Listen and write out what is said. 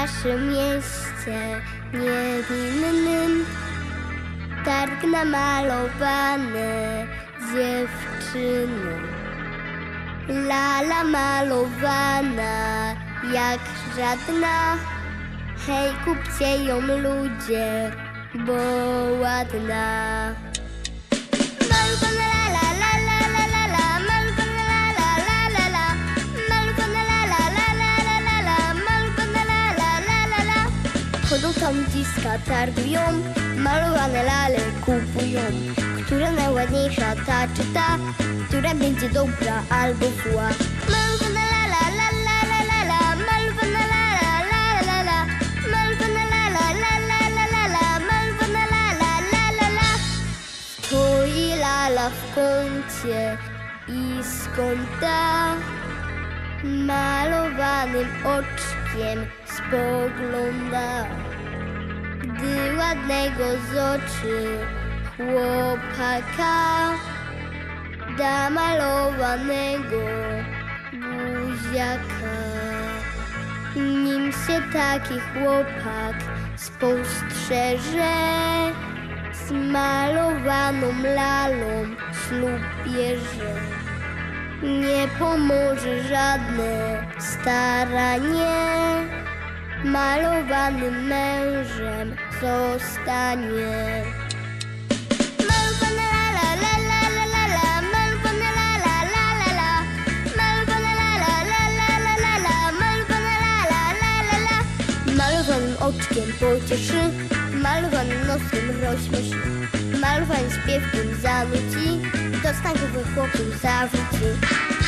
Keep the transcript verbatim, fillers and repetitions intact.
naszym mieście niewinnym targ namalowane dziewczyny. Lala malowana jak żadna, hej, kupcie ją ludzie, bo ładna. Malowana la la la la la la la, malowana la la la la la, malowana la la la la la la la, malowana la la la la la. Chodzą tam dziska, targują, malowane lale kupują. Która najładniejsza, ta czy ta, która będzie dobra albo zła. Malowana la la la la la la la, malowana la la la la la, malowana la la la la la la la, malowana la la la la la. Stoi lala w kącie i z kąta malowanym oczkiem spogląda. Gdy ładnego z oczy chłopaka da malowanego buziaka. Nim się taki chłopak spostrzeże, z malowaną lalą ślub bierze. Nie pomoże żadne staranie, malowanym mężem zostanie. Malowanym oczkiem pocieszy, malowanym nosem rozśmieszy, malowanym śpiewkiem zanuci, do stankowych chłopów zarzuci.